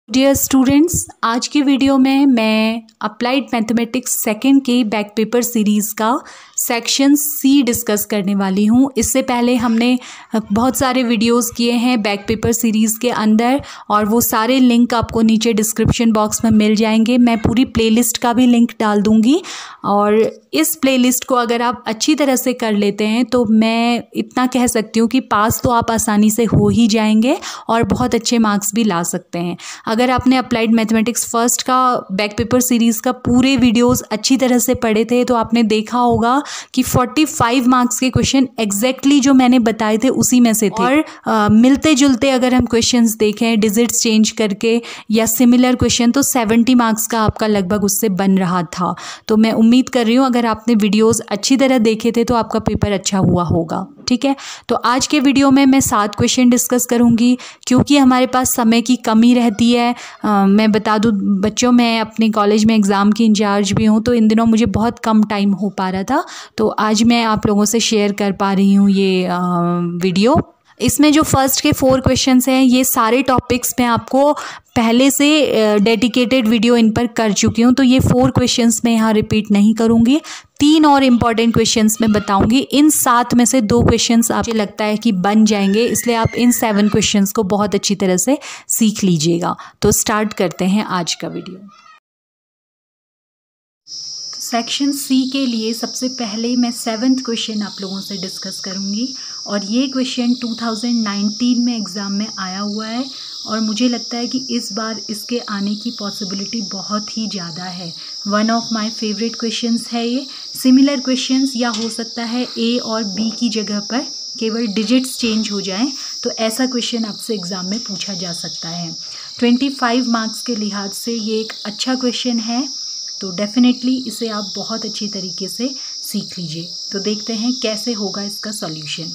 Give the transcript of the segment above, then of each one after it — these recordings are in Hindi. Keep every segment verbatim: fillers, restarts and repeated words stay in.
डियर स्टूडेंट्स, आज की वीडियो में मैं अप्लाइड मैथमेटिक्स सेकंड के बैक पेपर सीरीज़ का सेक्शन सी डिस्कस करने वाली हूँ। इससे पहले हमने बहुत सारे वीडियोस किए हैं बैक पेपर सीरीज़ के अंदर और वो सारे लिंक आपको नीचे डिस्क्रिप्शन बॉक्स में मिल जाएंगे। मैं पूरी प्लेलिस्ट का भी लिंक डाल दूँगी और इस प्लेलिस्ट को अगर आप अच्छी तरह से कर लेते हैं तो मैं इतना कह सकती हूँ कि पास तो आप आसानी से हो ही जाएंगे और बहुत अच्छे मार्क्स भी ला सकते हैं। अगर आपने अप्लाइड मैथमेटिक्स फर्स्ट का बैक पेपर सीरीज़ का पूरे वीडियोस अच्छी तरह से पढ़े थे तो आपने देखा होगा कि पैंतालीस मार्क्स के क्वेश्चन एग्जैक्टली जो मैंने बताए थे उसी में से थे। और आ, मिलते जुलते अगर हम क्वेश्चंस देखें डिजिट्स चेंज करके या सिमिलर क्वेश्चन तो सत्तर मार्क्स का आपका लगभग उससे बन रहा था। तो मैं उम्मीद कर रही हूँ अगर आपने वीडियोस अच्छी तरह देखे थे तो आपका पेपर अच्छा हुआ होगा। ठीक है, तो आज के वीडियो में मैं सात क्वेश्चन डिस्कस करूंगी क्योंकि हमारे पास समय की कमी रहती है। आ, मैं बता दूं बच्चों, मैं अपने कॉलेज में एग्ज़ाम की इंचार्ज भी हूं तो इन दिनों मुझे बहुत कम टाइम हो पा रहा था, तो आज मैं आप लोगों से शेयर कर पा रही हूं ये आ, वीडियो। इसमें जो फर्स्ट के फोर क्वेश्चंस हैं ये सारे टॉपिक्स मैं आपको पहले से डेडिकेटेड वीडियो इन पर कर चुकी हूँ, तो ये फोर क्वेश्चंस मैं यहाँ रिपीट नहीं करूँगी। तीन और इम्पॉर्टेंट क्वेश्चंस मैं बताऊंगी। इन सात में से दो क्वेश्चंस आपको लगता है कि बन जाएंगे, इसलिए आप इन सेवन क्वेश्चंस को बहुत अच्छी तरह से सीख लीजिएगा। तो स्टार्ट करते हैं आज का वीडियो। सेक्शन सी के लिए सबसे पहले मैं सेवन्थ क्वेश्चन आप लोगों से डिस्कस करूंगी और ये क्वेश्चन टू थाउजेंड नाइनटीन में एग्ज़ाम में आया हुआ है और मुझे लगता है कि इस बार इसके आने की पॉसिबिलिटी बहुत ही ज़्यादा है। One of my favourite questions है ये। सिमिलर क्वेश्चंस या हो सकता है ए और बी की जगह पर केवल डिजिट्स चेंज हो जाएं, तो ऐसा क्वेश्चन आपसे एग्ज़ाम में पूछा जा सकता है। पच्चीस मार्क्स के लिहाज से ये एक अच्छा क्वेश्चन है, तो डेफिनेटली इसे आप बहुत अच्छी तरीके से सीख लीजिए। तो देखते हैं कैसे होगा इसका सॉल्यूशन।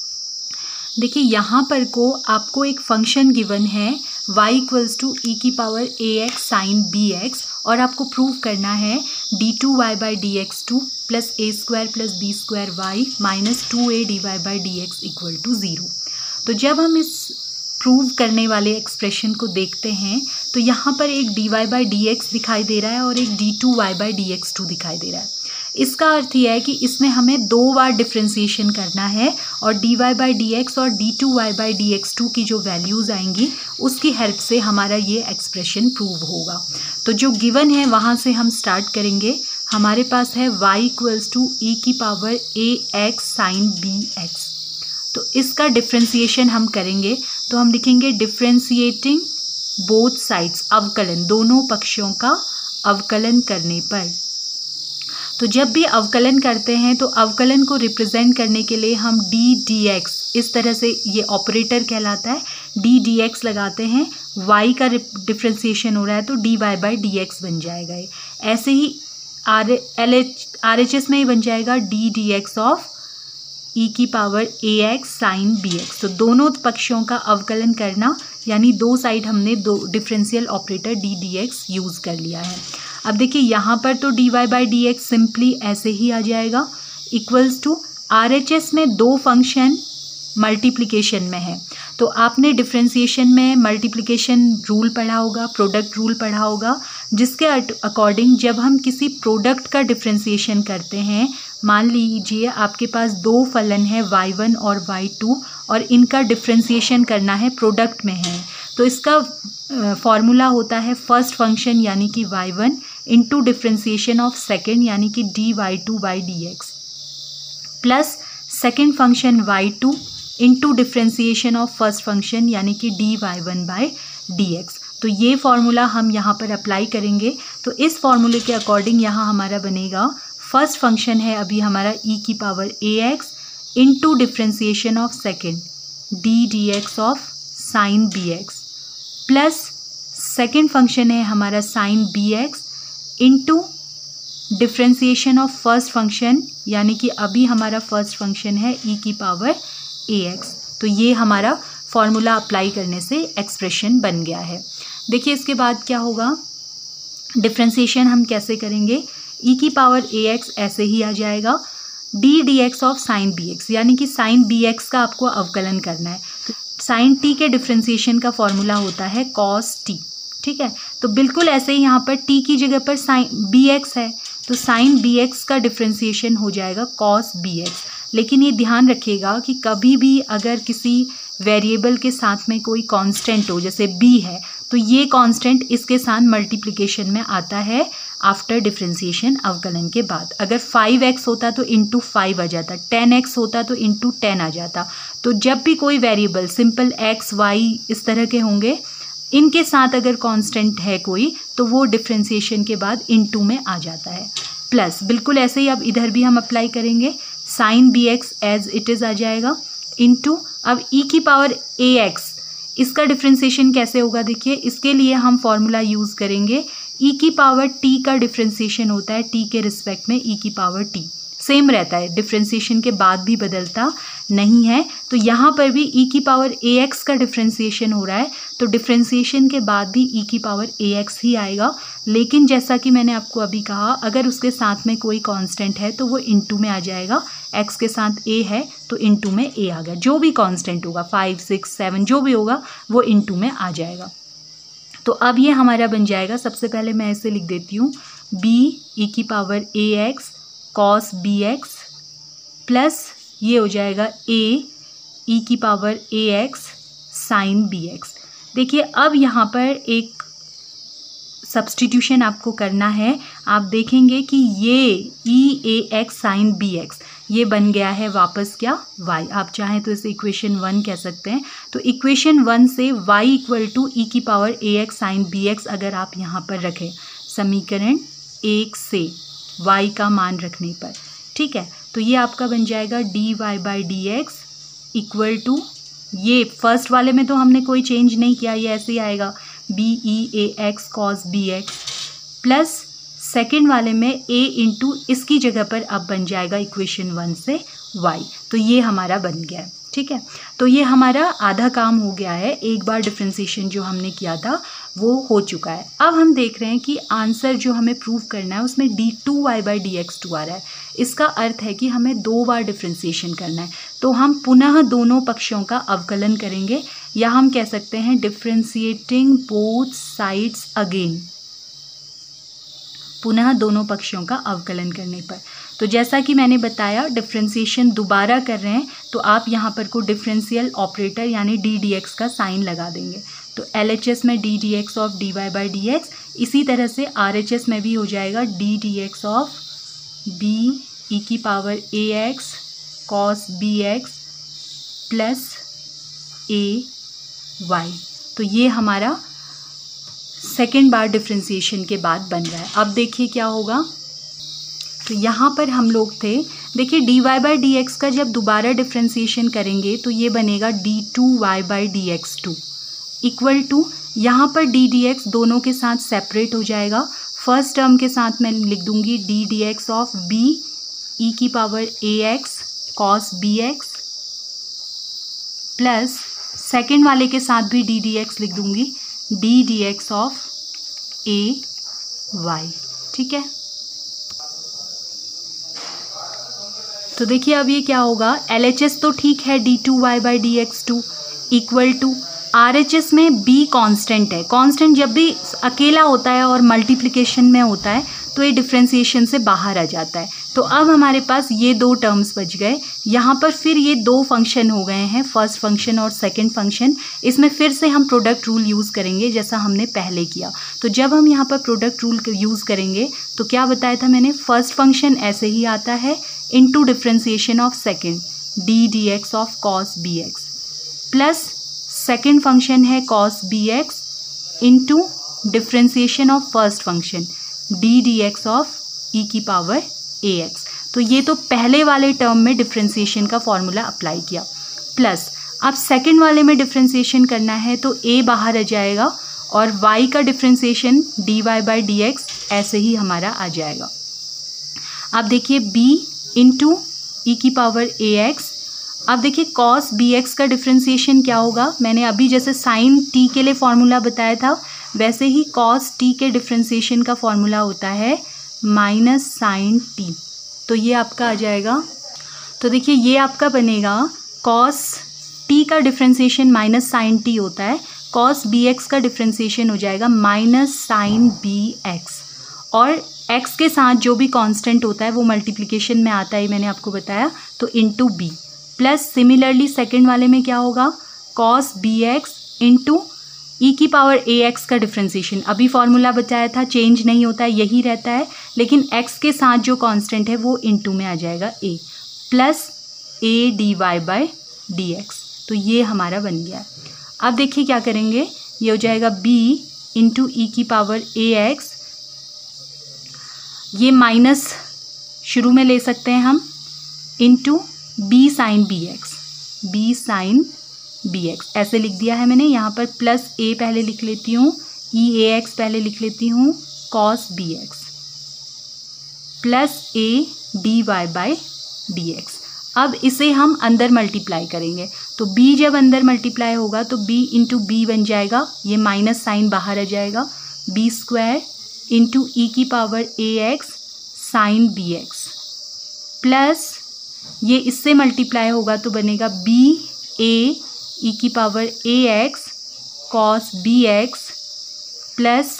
देखिए यहाँ पर को आपको एक फंक्शन गिवन है y इक्वल्स टू ई की पावर ए एक्स साइन बी एक्स और आपको प्रूव करना है D two Y by D x two plus A square plus B square Y minus two A D Y by D x equal to zero. तो जब हम इस प्रूव करने वाले एक्सप्रेशन को देखते हैं तो यहाँ पर एक D Y by D X दिखाई दे रहा है और एक D two Y by D x two दिखाई दे रहा है। इसका अर्थ यह है कि इसमें हमें दो बार डिफ्रेंसिएशन करना है और D Y by D x और D two Y by D x two की जो वैल्यूज़ आएंगी उसकी हेल्प से हमारा ये एक्सप्रेशन प्रूव होगा। तो जो गिवन है वहाँ से हम स्टार्ट करेंगे। हमारे पास है y इक्वल्स टू ई की पावर ए एक्स साइन बी एक्स। तो इसका डिफ्रेंसिएशन हम करेंगे तो हम लिखेंगे डिफ्रेंशिएटिंग बोथ साइड्स, अवकलन दोनों पक्षों का अवकलन करने पर। तो जब भी अवकलन करते हैं तो अवकलन को रिप्रेजेंट करने के लिए हम डी डी एक्स, इस तरह से ये ऑपरेटर कहलाता है, डी डी एक्स लगाते हैं। y का डिफ्रेंसिएशन हो रहा है तो D Y by D X बन जाएगा ये। ऐसे ही R L H R H S में ही बन जाएगा डी डी एक्स ऑफ ई की पावर ए एक्स साइन बी एक्स। तो दोनों पक्षों का अवकलन करना यानी दो साइड हमने दो differential operator D D X use कर लिया है। अब देखिए यहाँ पर तो D Y by D X simply ऐसे ही आ जाएगा equals to R H S में दो फंक्शन मल्टीप्लिकेशन में है तो आपने डिफरेंशिएशन में मल्टीप्लिकेशन रूल पढ़ा होगा, प्रोडक्ट रूल पढ़ा होगा, जिसके अकॉर्डिंग जब हम किसी प्रोडक्ट का डिफरेंशिएशन करते हैं, मान लीजिए आपके पास दो फलन है वाई वन और वाई टू और इनका डिफरेंशिएशन करना है, प्रोडक्ट में है, तो इसका फॉर्मूला होता है फर्स्ट फंक्शन यानी कि Y one into differentiation of second यानी कि D Y two by D X plus second function Y two into differentiation of first function यानी कि D Y one by D x. तो ये फॉर्मूला हम यहाँ पर अप्लाई करेंगे। तो इस फॉर्मूले के अकॉर्डिंग यहाँ हमारा बनेगा फर्स्ट फंक्शन है अभी हमारा ई की power A X into differentiation of second D D x of sine B x plus second function है हमारा sine B x into differentiation of first function यानी कि अभी हमारा फर्स्ट फंक्शन है ई की पावर ए एक्स। तो ये हमारा फॉर्मूला अप्लाई करने से एक्सप्रेशन बन गया है। देखिए इसके बाद क्या होगा, डिफरेंशिएशन हम कैसे करेंगे, ई की पावर ए एक्स ऐसे ही आ जाएगा D D x of sine B X यानी कि साइन बी एक्स का आपको अवकलन करना है। तो साइन टी के डिफरेंशिएशन का फॉर्मूला होता है कॉस टी, ठीक है। तो बिल्कुल ऐसे ही यहाँ पर टी की जगह पर साइन बी एक्स है, तो साइन बी एक्स का डिफ्रेंसिएशन हो जाएगा कॉस बी एक्स। लेकिन ये ध्यान रखिएगा कि कभी भी अगर किसी वेरिएबल के साथ में कोई कांस्टेंट हो, जैसे बी है, तो ये कांस्टेंट इसके साथ मल्टीप्लिकेशन में आता है आफ्टर डिफ्रेंसिएशन अवकलन के बाद। अगर फाइव एक्स होता तो इंटू फाइव आ जाता, टेन एक्स होता तो इंटू टेन आ जाता। तो जब भी कोई वेरिएबल सिंपल एक्स वाई इस तरह के होंगे, इनके साथ अगर कांस्टेंट है कोई, तो वो डिफ्रेंसिएशन के बाद इनटू में आ जाता है। प्लस बिल्कुल ऐसे ही अब इधर भी हम अप्लाई करेंगे, sine B X as it is आ जाएगा इनटू, अब ई की पावर ए एक्स, इसका डिफ्रेंसिएशन कैसे होगा देखिए, इसके लिए हम फॉर्मूला यूज़ करेंगे, ई की पावर टी का डिफ्रेंसिएशन होता है टी के रिस्पेक्ट में ई की पावर टी, सेम रहता है, डिफ्रेंसिएशन के बाद भी बदलता नहीं है। तो यहाँ पर भी ई की पावर ए एक्स का डिफ्रेंसिएशन हो रहा है, तो डिफ्रेंसिएशन के बाद भी ई की पावर ए एक्स ही आएगा। लेकिन जैसा कि मैंने आपको अभी कहा, अगर उसके साथ में कोई कांस्टेंट है तो वो इनटू में आ जाएगा, एक्स के साथ ए है तो इनटू में ए आ गया, जो भी कांस्टेंट होगा फाइव सिक्स सेवन जो भी होगा वो इनटू में आ जाएगा। तो अब ये हमारा बन जाएगा, सबसे पहले मैं इसे लिख देती हूँ, बी ई की पावर ए x cos B x plus ये हो जाएगा ए ई की पावर ए एक्स साइन बी एक्स। देखिए अब यहाँ पर एक सब्स्टिट्यूशन आपको करना है, आप देखेंगे कि ये ई ए एक्स साइन बी एक्स ये बन गया है वापस क्या y। आप चाहें तो इसे इक्वेशन वन कह सकते हैं। तो इक्वेशन वन से y इक्वल टू ई की पावर ए एक्स साइन बी एक्स अगर आप यहाँ पर रखें समीकरण एक से y का मान रखने पर, ठीक है, तो ये आपका बन जाएगा D Y by D x equal to, ये फर्स्ट वाले में तो हमने कोई चेंज नहीं किया, ये ऐसे ही आएगा बी ई ए x cos B x plus second वाले में a इंटू इसकी जगह पर अब बन जाएगा इक्वेशन वन से y। तो ये हमारा बन गया है, ठीक है। तो ये हमारा आधा काम हो गया है, एक बार डिफ्रेंसिएशन जो हमने किया था वो हो चुका है। अब हम देख रहे हैं कि आंसर जो हमें प्रूव करना है उसमें D two Y by D x two आ रहा है। इसका अर्थ है कि हमें दो बार डिफ्रेंसिएशन करना है, तो हम पुनः दोनों पक्षों का अवकलन करेंगे, या हम कह सकते हैं डिफ्रेंशिएटिंग बोथ साइड्स अगेन, पुनः दोनों पक्षों का अवकलन करने पर। तो जैसा कि मैंने बताया डिफ्रेंसिएशन दोबारा कर रहे हैं तो आप यहाँ पर को डिफरेंशियल ऑपरेटर यानी डी डी एक्स का साइन लगा देंगे। तो एल एच एस में D D x of D Y by D X, इसी तरह से आर एच एस में भी हो जाएगा D D x of B E की power A x cos B x plus A Y. तो ये हमारा सेकेंड बार डिफ्रेंसिएशन के बाद बन रहा है। अब देखिए क्या होगा, तो यहाँ पर हम लोग थे, देखिए d Y by D x का जब दोबारा डिफ्रेंसिएशन करेंगे तो ये बनेगा d two Y by D x two equal to, यहाँ पर डी डी एक्स दोनों के साथ सेपरेट हो जाएगा। फर्स्ट टर्म के साथ मैं लिख दूंगी d D x of B E की पावर ए x cos B x plus second वाले के साथ भी डी डी एक्स लिख दूंगी d D x of a y, ठीक है। तो देखिए अब ये क्या होगा, एल एच एस तो ठीक है D two Y by D x two equal to, R H S में b कांस्टेंट है, कांस्टेंट जब भी अकेला होता है और मल्टीप्लिकेशन में होता है तो ये डिफ्रेंसिएशन से बाहर आ जाता है। तो अब हमारे पास ये दो टर्म्स बच गए, यहाँ पर फिर ये दो फंक्शन हो गए हैं, फर्स्ट फंक्शन और सेकंड फंक्शन। इसमें फिर से हम प्रोडक्ट रूल यूज़ करेंगे जैसा हमने पहले किया। तो जब हम यहाँ पर प्रोडक्ट रूल यूज़ करेंगे तो क्या बताया था मैंने, फर्स्ट फंक्शन ऐसे ही आता है into differentiation of second d D x of cos B x plus second function है cos B x into differentiation of first function d D x of ई की पावर ए एक्स। तो ये तो पहले वाले टर्म में डिफ्रेंसिएशन का फॉर्मूला अप्लाई किया, प्लस अब सेकेंड वाले में डिफ्रेंसिएशन करना है तो ए बाहर आ जाएगा और y का differentiation d Y by D x ऐसे ही हमारा आ जाएगा। अब देखिए b इंटू ई की पावर ए एक्स, अब देखिए कॉस बी एक्स का डिफ्रेंसिएशन क्या होगा, मैंने अभी जैसे साइन टी के लिए फॉर्मूला बताया था वैसे ही कॉस टी के डिफ्रेंसिएशन का फॉर्मूला होता है माइनस साइन टी। तो ये आपका आ जाएगा, तो देखिए ये आपका बनेगा कॉस टी का डिफ्रेंसिएशन माइनस साइन टी होता है, कॉस बी एक्स का डिफ्रेंसिएशन हो जाएगा माइनस साइन बी एक्स, और x के साथ जो भी कांस्टेंट होता है वो मल्टीप्लिकेशन में आता है, मैंने आपको बताया, तो into b, plus similarly second वाले में क्या होगा, cos B x into e की पावर ए एक्स का डिफ्रेंसिएशन। अभी फॉर्मूला बताया था, चेंज नहीं होता है, यही रहता है, लेकिन x के साथ जो कांस्टेंट है वो इनटू में आ जाएगा a, plus a D Y by D x. तो ये हमारा बन गया। अब देखिए क्या करेंगे, ये हो जाएगा b इंटू ई की पावर ए एक्स, ये माइनस शुरू में ले सकते हैं हम, into b sine B x, b sine B x ऐसे लिख दिया है मैंने। यहाँ पर प्लस ए पहले लिख लेती हूँ, ई ए एक्स पहले लिख लेती हूँ, cos B x plus a D Y by D x. अब इसे हम अंदर मल्टीप्लाई करेंगे, तो b जब अंदर मल्टीप्लाई होगा तो b इंटू बी बन जाएगा, ये माइनस साइन बाहर आ जाएगा, बी स्क्वायर इंटू ई की पावर ए x sine B x, plus ये इससे मल्टीप्लाई होगा तो बनेगा बी ए ई की power A x cos B x plus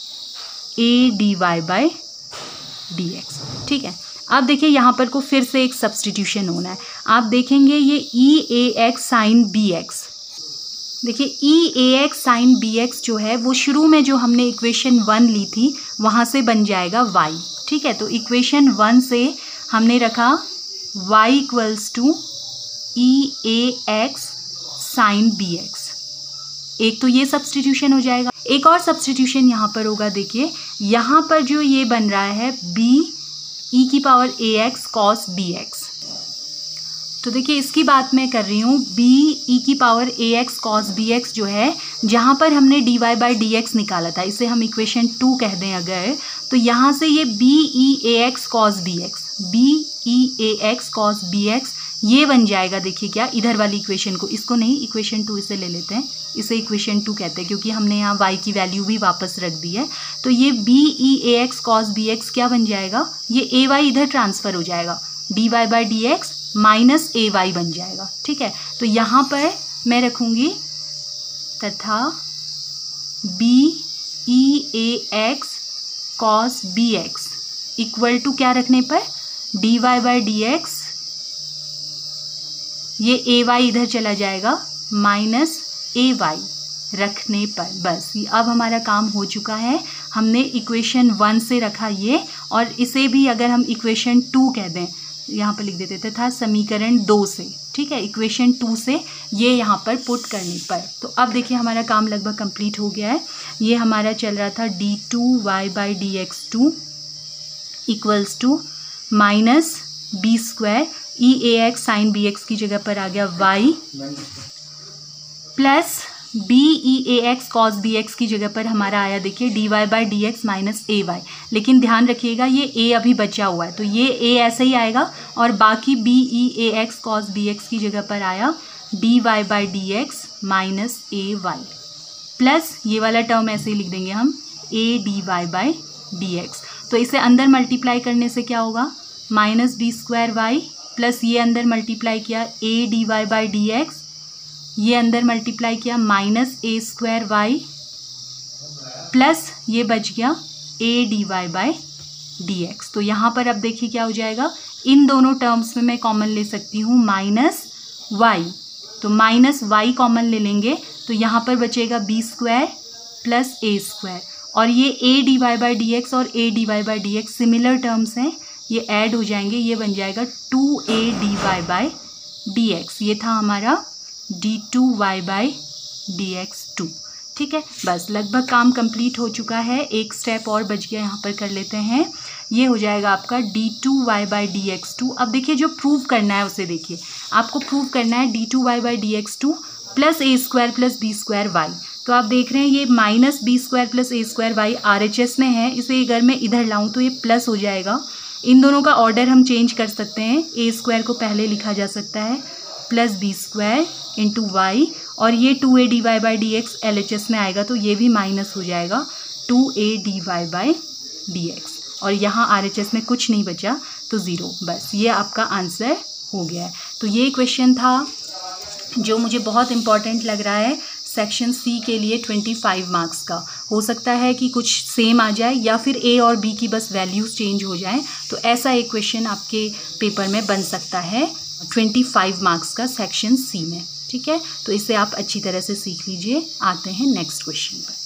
a D Y by D x. ठीक है, अब देखिए यहाँ पर को फिर से एक सब्सटीट्यूशन होना है। आप देखेंगे ये ई ए एक्स साइन बी एक्स, देखिए ई ए एक्स साइन बी एक्स जो है वो शुरू में जो हमने इक्वेशन वन ली थी वहाँ से बन जाएगा वाई। ठीक है, तो इक्वेशन वन से हमने रखा y equals to e A x sine B x, एक तो ये सब्सटीट्यूशन हो जाएगा। एक और सब्सटीट्यूशन यहाँ पर होगा, देखिए यहाँ पर जो ये बन रहा है b ई की पावर ए एक्स कॉस बी एक्स, तो देखिए इसकी बात मैं कर रही हूँ, b ई की पावर ए एक्स कॉस बी एक्स जो है जहाँ पर हमने d Y by D x निकाला था, इसे हम इक्वेशन टू कह दें अगर, तो यहाँ से ये b ई ए x cos B x, b e ए एक्स कॉस बी एक्स ये बन जाएगा। देखिए क्या, इधर वाली इक्वेशन को, इसको नहीं, इक्वेशन टू इसे ले लेते हैं, इसे इक्वेशन टू कहते हैं क्योंकि हमने यहाँ y की वैल्यू भी वापस रख दी है। तो ये b ई ए एक्स कॉस बी एक्स क्या बन जाएगा, ये ए वाई इधर ट्रांसफ़र हो जाएगा, D Y by D x minus a y बन जाएगा। ठीक है, तो यहाँ पर मैं रखूँगी तथा b e A x cos B x equal to क्या रखने पर, d Y by D x, ये ए वाई इधर चला जाएगा, माइनस ए वाई रखने पर। बस ये अब हमारा काम हो चुका है, हमने इक्वेशन वन से रखा ये, और इसे भी अगर हम इक्वेशन टू कह दें, यहाँ पर लिख देते थे था समीकरण दो से। ठीक है, इक्वेशन टू से ये यहाँ पर पुट करने पर, तो अब देखिए हमारा काम लगभग कंप्लीट हो गया है। ये हमारा चल रहा था d two Y by D x two equals to minus b square e A x sine B x की जगह पर आ गया y, प्लस बी ई ए एक्स कॉस बी एक्स की जगह पर हमारा आया, देखिए d Y by D x minus a y. लेकिन ध्यान रखिएगा ये a अभी बचा हुआ है, तो ये a ऐसे ही आएगा, और बाकी बी ई ए एक्स कॉस बी एक्स की जगह पर आया d Y by D x minus a y, plus ये वाला टर्म ऐसे ही लिख देंगे हम a d Y by D x. तो इसे अंदर मल्टीप्लाई करने से क्या होगा, minus b square y, plus ये अंदर मल्टीप्लाई किया a D Y by D x, ये अंदर मल्टीप्लाई किया minus a square y, plus ये बच गया a D Y by D x. तो यहाँ पर अब देखिए क्या हो जाएगा, इन दोनों टर्म्स में मैं कॉमन ले सकती हूँ माइनस वाई, तो माइनस वाई कॉमन ले लेंगे तो यहाँ पर बचेगा बी स्क्वायर प्लस ए स्क्वायर, और ये a D Y by D x और a D Y by D x similar terms हैं, ये ऐड हो जाएंगे, ये बन जाएगा two A D Y by D x. ये था हमारा d two Y by D x two. ठीक है, बस लगभग काम कंप्लीट हो चुका है, एक स्टेप और बच गया, यहाँ पर कर लेते हैं। ये हो जाएगा आपका d two Y by D x two. अब देखिए जो प्रूव करना है उसे देखिए, आपको प्रूव करना है D two Y by D x two plus A square plus B square y. तो आप देख रहे हैं ये माइनस बी स्क्वायर प्लस ए square y R H S में है, इसे अगर मैं इधर लाऊं तो ये प्लस हो जाएगा। इन दोनों का ऑर्डर हम चेंज कर सकते हैं, ए स्क्वायर को पहले लिखा जा सकता है plus B square into y, और ये two A D Y by D x L H S में आएगा तो ये भी माइनस हो जाएगा two A D Y by D x, और यहाँ आर एच एस में कुछ नहीं बचा तो ज़ीरो। बस ये आपका आंसर हो गया है। तो ये क्वेश्चन था जो मुझे बहुत इम्पॉर्टेंट लग रहा है, सेक्शन सी के लिए ट्वेंटी फाइव मार्क्स का। हो सकता है कि कुछ सेम आ जाए या फिर ए और बी की बस वैल्यूज़ चेंज हो जाएं, तो ऐसा एक क्वेश्चन आपके पेपर में बन सकता है ट्वेंटी फाइव मार्क्स का सेक्शन सी में। ठीक है, तो इसे आप अच्छी तरह से सीख लीजिए। आते हैं नेक्स्ट क्वेश्चन पर।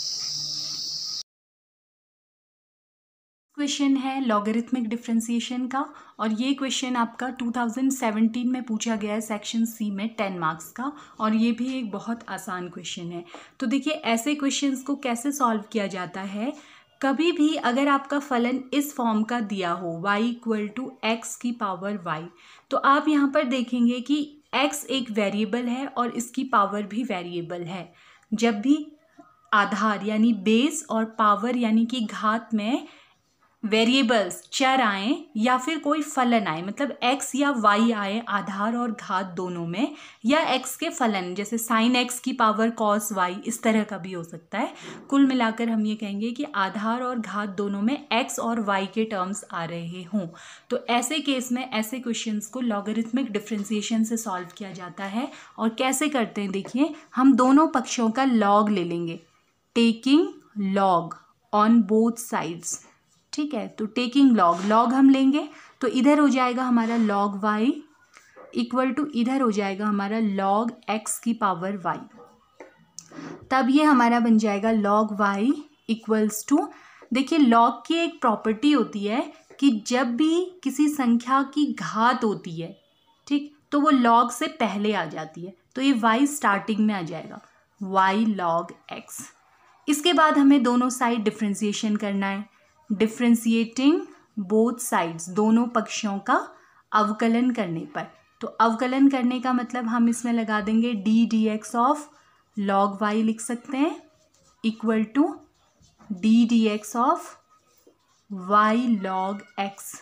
क्वेश्चन है लॉगरिथमिक डिफरेंशिएशन का, और ये क्वेश्चन आपका टू थाउजेंड सेवेंटीन में पूछा गया है सेक्शन सी में टेन मार्क्स का, और ये भी एक बहुत आसान क्वेश्चन है। तो देखिए ऐसे क्वेश्चंस को कैसे सॉल्व किया जाता है। कभी भी अगर आपका फलन इस फॉर्म का दिया हो y इक्वल टू एक्स की पावर y, तो आप यहाँ पर देखेंगे कि x एक वेरिएबल है और इसकी पावर भी वेरिएबल है। जब भी आधार यानी बेस और पावर यानी कि घात में वेरिएबल्स चर आए या फिर कोई फलन आए, मतलब x या y आए आधार और घात दोनों में, या x के फलन जैसे साइन x की पावर cos y, इस तरह का भी हो सकता है। कुल मिलाकर हम ये कहेंगे कि आधार और घात दोनों में x और y के टर्म्स आ रहे हों, तो ऐसे केस में ऐसे क्वेश्चंस को लॉगरिथमिक डिफरेंशिएशन से सॉल्व किया जाता है। और कैसे करते हैं देखिए, हम दोनों पक्षों का लॉग ले लेंगे, taking log on both sides. ठीक है, तो टेकिंग लॉग लॉग हम लेंगे तो इधर हो जाएगा हमारा लॉग y इक्वल टू इधर हो जाएगा हमारा लॉग x की पावर y। तब ये हमारा बन जाएगा लॉग y इक्वल्स टू, देखिए लॉग की एक प्रॉपर्टी होती है कि जब भी किसी संख्या की घात होती है, ठीक, तो वो लॉग से पहले आ जाती है, तो ये y स्टार्टिंग में आ जाएगा y लॉग x। इसके बाद हमें दोनों साइड डिफरेंशिएशन करना है, डिफ्रेंशिएटिंग बोथ साइड्स, दोनों पक्षों का अवकलन करने पर। तो अवकलन करने का मतलब हम इसमें लगा देंगे d D x of log y लिख सकते हैं equal to d D x of y log x.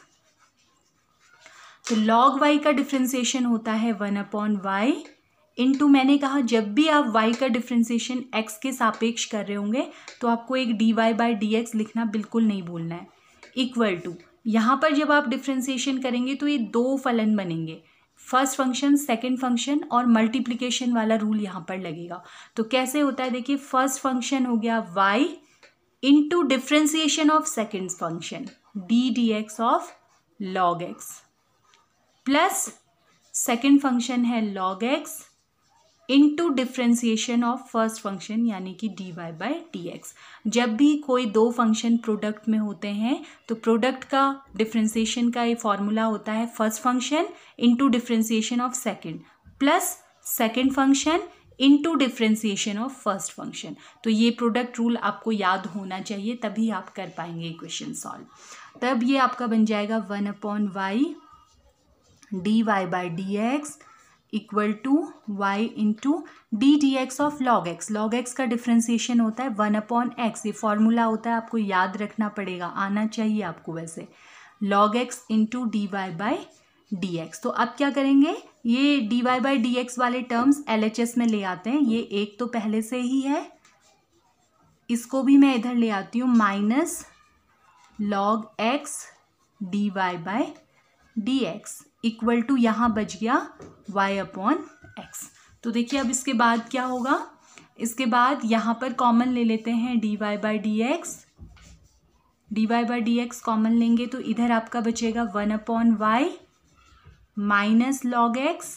तो लॉग वाई का डिफ्रेंशिएशन होता है वन अपॉन वाई इंटू, मैंने कहा जब भी आप y का डिफ्रेंशिएशन x के सापेक्ष कर रहे होंगे तो आपको एक dy बाई डी एक्स लिखना बिल्कुल नहीं भूलना है, इक्वल टू, यहाँ पर जब आप डिफ्रेंशिएशन करेंगे तो ये दो फलन बनेंगे, फर्स्ट फंक्शन सेकंड फंक्शन, और मल्टीप्लिकेशन वाला रूल यहाँ पर लगेगा। तो कैसे होता है देखिए, फर्स्ट फंक्शन हो गया y into differentiation of second function d D x of log x, plus second function है log x into differentiation of first function यानी कि D Y by D x. जब भी कोई दो फंक्शन प्रोडक्ट में होते हैं तो प्रोडक्ट का डिफ्रेंशिएशन का ये फॉर्मूला होता है first function into differentiation of second plus second function into differentiation of first function. तो ये प्रोडक्ट रूल आपको याद होना चाहिए, तभी आप कर पाएंगे क्वेश्चन सॉल्व। तब ये आपका बन जाएगा one upon y d Y by D x equal to y into d D x of log x. Log x का डिफ्रेंशिएशन होता है वन अपॉन एक्स, ये फॉर्मूला होता है, आपको याद रखना पड़ेगा, आना चाहिए आपको वैसे, log x into d Y by D x. तो अब क्या करेंगे, ये d Y by D x वाले टर्म्स एल एच एस में ले आते हैं, ये एक तो पहले से ही है, इसको भी मैं इधर ले आती हूँ, minus log x d Y by D x equal to यहाँ बच गया y अपॉन एक्स। तो देखिए अब इसके बाद क्या होगा, इसके बाद यहाँ पर कॉमन ले लेते हैं d Y by D x, d Y by D x common लेंगे तो इधर आपका बचेगा one upon y minus log x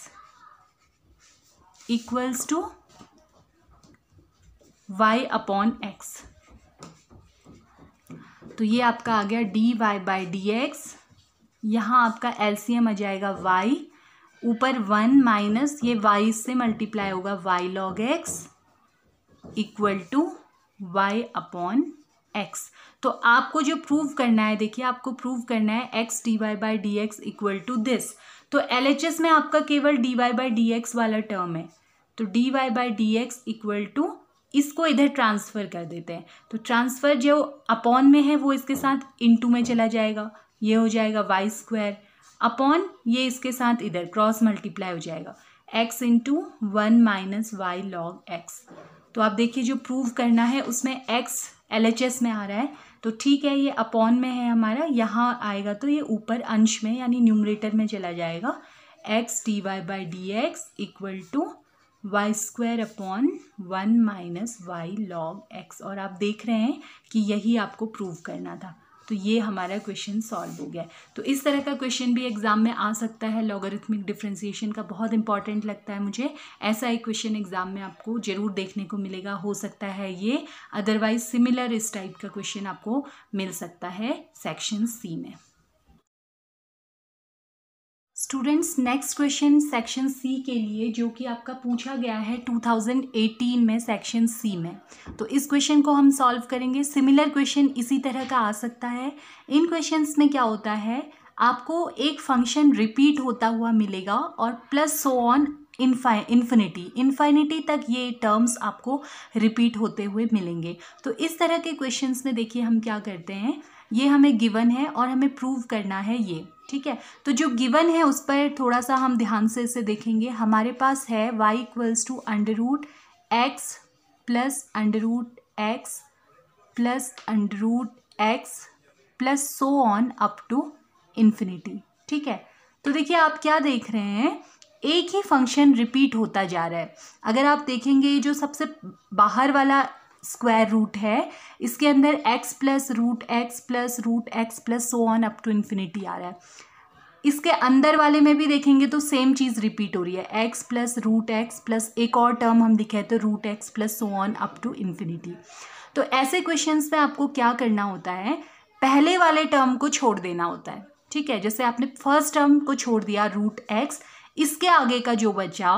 equals to y upon x. तो ये आपका आ गया d Y by D x, यहाँ आपका एलसीएम आ जाएगा y, ऊपर वन माइनस ये y से मल्टीप्लाई होगा y log x equal to y upon x। तो आपको जो प्रूव करना है, देखिए आपको प्रूव करना है x d Y by D x equal to this. तो एल एच एस में आपका केवल d Y by D x वाला टर्म है, तो D Y by D x equal to, इसको इधर ट्रांसफ़र कर देते हैं, तो ट्रांसफ़र जो अपॉन में है वो इसके साथ इनटू में चला जाएगा, ये हो जाएगा वाई स्क्वायर अपॉन ये इसके साथ इधर क्रॉस मल्टीप्लाई हो जाएगा x into one minus y log x. तो आप देखिए जो प्रूव करना है उसमें x एल एच एस में आ रहा है, तो ठीक है, ये अपॉन में है हमारा, यहाँ आएगा तो ये ऊपर अंश में यानी न्यूमरेटर में चला जाएगा, x d Y by D x equal to y square upon one minus y log x, और आप देख रहे हैं कि यही आपको प्रूव करना था। तो ये हमारा क्वेश्चन सॉल्व हो गया। तो इस तरह का क्वेश्चन भी एग्जाम में आ सकता है, लॉगरिथमिक डिफरेंशिएशन का बहुत इंपॉर्टेंट लगता है मुझे। ऐसा एक क्वेश्चन एग्जाम में आपको जरूर देखने को मिलेगा, हो सकता है ये, अदरवाइज सिमिलर इस टाइप का क्वेश्चन आपको मिल सकता है सेक्शन सी में। Students, next question section C के लिए जो कि आपका पूछा गया है टू थाउजेंड एटीन में सेक्शन सी में। तो इस क्वेश्चन को हम सॉल्व करेंगे। सिमिलर क्वेश्चन इसी तरह का आ सकता है। इन क्वेश्चंस में क्या होता है, आपको एक फंक्शन रिपीट होता हुआ मिलेगा और plus so on infinity infinity तक ये टर्म्स आपको रिपीट होते हुए मिलेंगे। तो इस तरह के क्वेश्चंस में देखिए हम क्या करते हैं, ये हमें गिवन है और हमें प्रूव करना है ये, ठीक है। तो जो गिवन है उस पर थोड़ा सा हम ध्यान से इसे देखेंगे। हमारे पास है y equals to under root x plus under root x plus under root x plus so on up to infinity, ठीक है। तो देखिए आप क्या देख रहे हैं, एक ही फंक्शन रिपीट होता जा रहा है। अगर आप देखेंगे जो सबसे बाहर वाला स्क्वायर रूट है, इसके अंदर x plus root x plus root x plus so on up to infinity आ रहा है। इसके अंदर वाले में भी देखेंगे तो सेम चीज़ रिपीट हो रही है, x plus root x plus एक और टर्म हम लिखे तो root x plus so on up to infinity. तो ऐसे क्वेश्चंस में आपको क्या करना होता है, पहले वाले टर्म को छोड़ देना होता है, ठीक है। जैसे आपने फर्स्ट टर्म को छोड़ दिया रूट एक्स, इसके आगे का जो बचा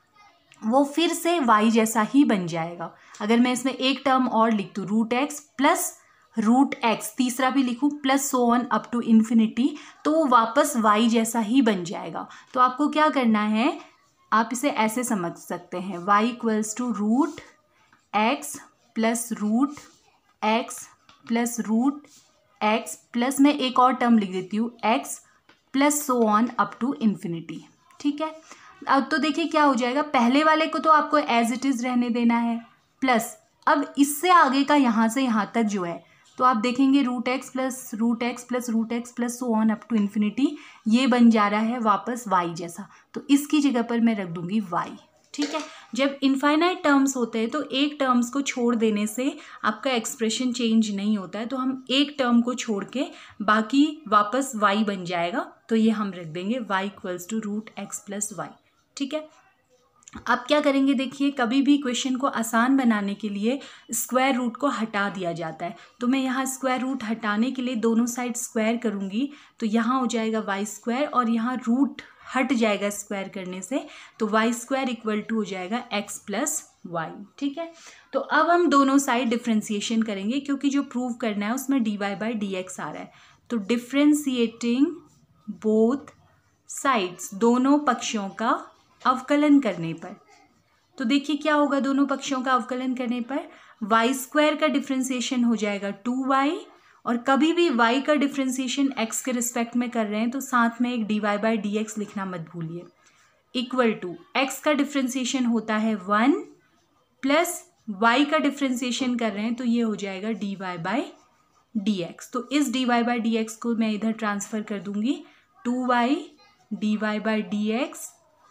वो फिर से y जैसा ही बन जाएगा। अगर मैं इसमें एक टर्म और लिख दूँ root x plus root x, तीसरा भी लिखूँ plus so on up to infinity, तो वो वापस y जैसा ही बन जाएगा। तो आपको क्या करना है, आप इसे ऐसे समझ सकते हैं, y equals to root x plus root x plus root x plus मैं एक और टर्म लिख देती हूँ x plus so on up to infinity, ठीक है। अब तो देखिए क्या हो जाएगा, पहले वाले को तो आपको एज इट इज़ रहने देना है, प्लस अब इससे आगे का यहाँ से यहाँ तक जो है, तो आप देखेंगे root x plus root x plus root x plus so on up to infinity, ये बन जा रहा है वापस y जैसा। तो इसकी जगह पर मैं रख दूंगी y, ठीक है। जब इनफाइनाइट टर्म्स होते हैं तो एक टर्म्स को छोड़ देने से आपका एक्सप्रेशन चेंज नहीं होता है, तो हम एक टर्म को छोड़ के बाकी वापस y बन जाएगा। तो ये हम रख देंगे y equals to root x plus y, ठीक है। अब क्या करेंगे, देखिए कभी भी क्वेश्चन को आसान बनाने के लिए स्क्वायर रूट को हटा दिया जाता है। तो मैं यहाँ स्क्वायर रूट हटाने के लिए दोनों साइड स्क्वायर करूँगी, तो यहाँ हो जाएगा वाई स्क्वायर और यहाँ रूट हट जाएगा स्क्वायर करने से, तो वाई स्क्वायर इक्वल टू हो जाएगा एक्स प्लस वाई, ठीक है। तो अब हम दोनों साइड डिफ्रेंसिएशन करेंगे, क्योंकि जो प्रूव करना है उसमें d Y by D x आ रहा है। तो डिफ्रेंशिएटिंग बोथ साइड्स, दोनों पक्षों का अवकलन करने पर, तो देखिए क्या होगा, दोनों पक्षों का अवकलन करने पर वाई स्क्वायर का डिफ्रेंसिएशन हो जाएगा टू वाई, और कभी भी y का डिफ्रेंसिएशन x के रिस्पेक्ट में कर रहे हैं तो साथ में एक D Y by D x लिखना मत भूलिए, इक्वल टू x का डिफ्रेंसिएशन होता है वन प्लस y का डिफ्रेंसिएशन कर रहे हैं तो ये हो जाएगा D Y by D x. तो इस d Y by D x को मैं इधर ट्रांसफ़र कर दूंगी, two y d Y by D x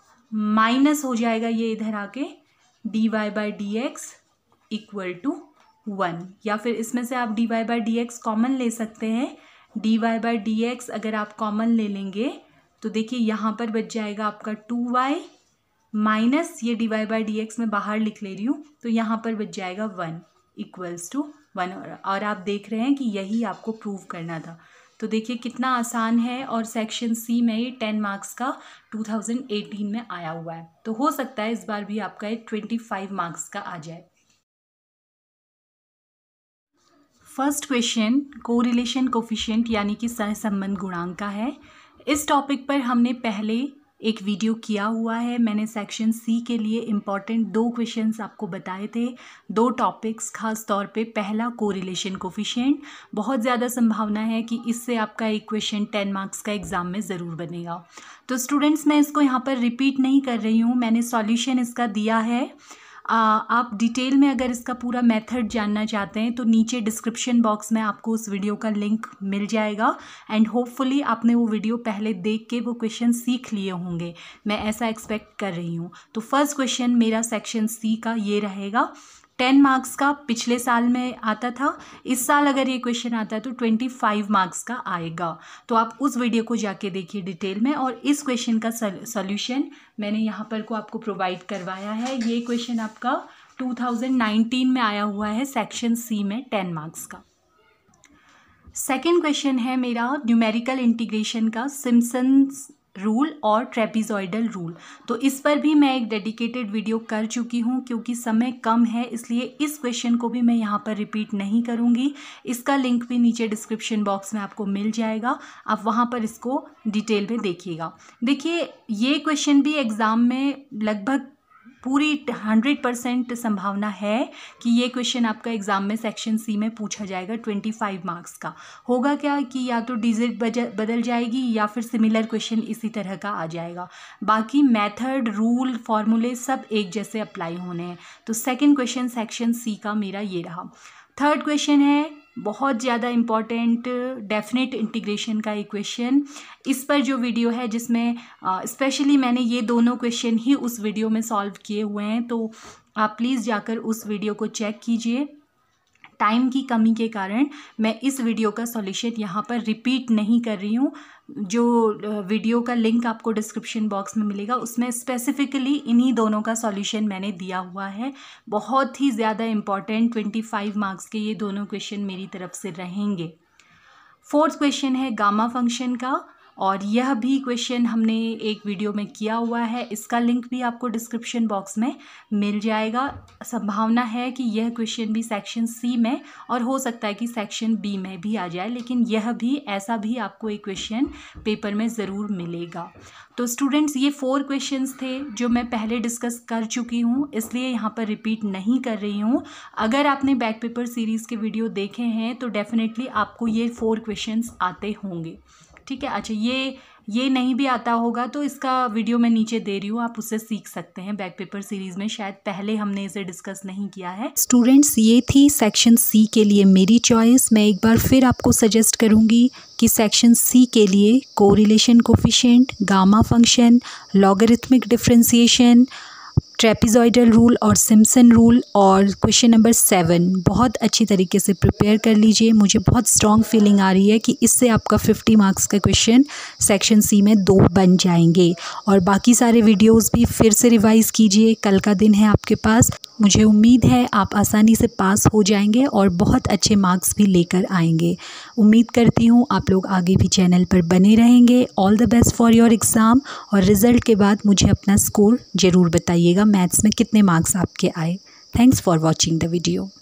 minus हो जाएगा ये इधर आके d Y by D x equal to one, या फिर इसमें से आप d Y by D x common ले सकते हैं। D Y by D x अगर आप कॉमन ले लेंगे तो देखिए यहाँ पर बच जाएगा आपका टू वाई माइनस ये d Y by D x में बाहर लिख ले रही हूँ, तो यहाँ पर बच जाएगा वन इक्वल्स टू वन, और आप देख रहे हैं कि यही आपको प्रूव करना था। तो देखिए कितना आसान है, और सेक्शन सी में ये टेन मार्क्स का टू थाउजेंड एटीन में आया हुआ है, तो हो सकता है इस बार भी आपका ये ट्वेंटी फाइव मार्क्स का आ जाए। फर्स्ट क्वेश्चन कोरिलेशन कोफिशिएंट यानी कि सहसंबंध गुणांक का है। इस टॉपिक पर हमने पहले एक वीडियो किया हुआ है। मैंने सेक्शन सी के लिए इम्पॉर्टेंट दो क्वेश्चंस आपको बताए थे, दो टॉपिक्स खास तौर पे। पहला कोरिलेशन कोफिशिएंट, बहुत ज़्यादा संभावना है कि इससे आपका एक क्वेश्चन टेन मार्क्स का एग्ज़ाम में ज़रूर बनेगा। तो स्टूडेंट्स मैं इसको यहाँ पर रिपीट नहीं कर रही हूँ, मैंने सॉल्यूशन इसका दिया है। आप डिटेल में अगर इसका पूरा मेथड जानना चाहते हैं तो नीचे डिस्क्रिप्शन बॉक्स में आपको उस वीडियो का लिंक मिल जाएगा एंड होपफुली आपने वो वीडियो पहले देख के वो क्वेश्चन सीख लिए होंगे, मैं ऐसा एक्सपेक्ट कर रही हूँ। तो फर्स्ट क्वेश्चन मेरा सेक्शन सी का ये रहेगा, टेन मार्क्स का पिछले साल में आता था, इस साल अगर ये क्वेश्चन आता है तो ट्वेंटी फाइव मार्क्स का आएगा। तो आप उस वीडियो को जाके देखिए डिटेल में, और इस क्वेश्चन का सॉल्यूशन मैंने यहाँ पर को आपको प्रोवाइड करवाया है। ये क्वेश्चन आपका टू थाउजेंड नाइनटीन में आया हुआ है सेक्शन सी में, टेन मार्क्स का। सेकेंड क्वेश्चन है मेरा न्यूमेरिकल इंटीग्रेशन का सिम्पसन्स रूल और ट्रेपीजॉइडल रूल। तो इस पर भी मैं एक डेडिकेटेड वीडियो कर चुकी हूँ, क्योंकि समय कम है इसलिए इस क्वेश्चन को भी मैं यहाँ पर रिपीट नहीं करूँगी। इसका लिंक भी नीचे डिस्क्रिप्शन बॉक्स में आपको मिल जाएगा, आप वहाँ पर इसको डिटेल में देखिएगा। देखिए ये क्वेश्चन भी एग्ज़ाम में लगभग पूरी हंड्रेड परसेंट संभावना है कि ये क्वेश्चन आपका एग्ज़ाम में सेक्शन सी में पूछा जाएगा। ट्वेंटी फाइव मार्क्स का होगा क्या कि या तो डिजिट बदल जाएगी या फिर सिमिलर क्वेश्चन इसी तरह का आ जाएगा, बाकी मेथड रूल फॉर्मूले सब एक जैसे अप्लाई होने हैं। तो सेकंड क्वेश्चन सेक्शन सी का मेरा ये रहा। थर्ड क्वेश्चन है बहुत ज़्यादा इम्पॉर्टेंट, डेफिनेट इंटीग्रेशन का इक्वेशन। इस पर जो वीडियो है जिसमें स्पेशली मैंने ये दोनों क्वेश्चन ही उस वीडियो में सॉल्व किए हुए हैं, तो आप प्लीज़ जाकर उस वीडियो को चेक कीजिए। टाइम की कमी के कारण मैं इस वीडियो का सॉल्यूशन यहाँ पर रिपीट नहीं कर रही हूँ। जो वीडियो का लिंक आपको डिस्क्रिप्शन बॉक्स में मिलेगा उसमें स्पेसिफिकली इन्हीं दोनों का सॉल्यूशन मैंने दिया हुआ है। बहुत ही ज़्यादा इम्पॉर्टेंट ट्वेंटी फाइव मार्क्स के ये दोनों क्वेश्चन मेरी तरफ से रहेंगे। फोर्थ क्वेश्चन है गामा फंक्शन का, और यह भी क्वेश्चन हमने एक वीडियो में किया हुआ है, इसका लिंक भी आपको डिस्क्रिप्शन बॉक्स में मिल जाएगा। संभावना है कि यह क्वेश्चन भी सेक्शन सी में और हो सकता है कि सेक्शन बी में भी आ जाए, लेकिन यह भी ऐसा भी आपको एक क्वेश्चन पेपर में ज़रूर मिलेगा। तो स्टूडेंट्स ये फोर क्वेश्चंस थे जो मैं पहले डिस्कस कर चुकी हूँ, इसलिए यहाँ पर रिपीट नहीं कर रही हूँ। अगर आपने बैक पेपर सीरीज़ के वीडियो देखे हैं तो डेफिनेटली आपको ये फोर क्वेश्चंस आते होंगे, ठीक है। अच्छा ये ये नहीं भी आता होगा तो इसका वीडियो मैं नीचे दे रही हूँ, आप उससे सीख सकते हैं। बैक पेपर सीरीज़ में शायद पहले हमने इसे डिस्कस नहीं किया है। स्टूडेंट्स ये थी सेक्शन सी के लिए मेरी चॉइस। मैं एक बार फिर आपको सजेस्ट करूँगी कि सेक्शन सी के लिए correlation coefficient, gamma function, logarithmic differentiation, trapezoidal rule और सिम्पसन रूल और क्वेश्चन नंबर सेवन बहुत अच्छी तरीके से प्रिपेयर कर लीजिए। मुझे बहुत स्ट्रॉन्ग फीलिंग आ रही है कि इससे आपका फिफ्टी मार्क्स का क्वेश्चन सेक्शन सी में दो बन जाएंगे। और बाकी सारे वीडियोस भी फिर से रिवाइज़ कीजिए, कल का दिन है आपके पास। मुझे उम्मीद है आप आसानी से पास हो जाएंगे और बहुत अच्छे मार्क्स भी लेकर आएंगे। उम्मीद करती हूँ आप लोग आगे भी चैनल पर बने रहेंगे। All the best for your exam, और रिज़ल्ट के बाद मुझे अपना स्कोर ज़रूर बताइएगा, मैथ्स में कितने मार्क्स आपके आए। Thanks for watching the video.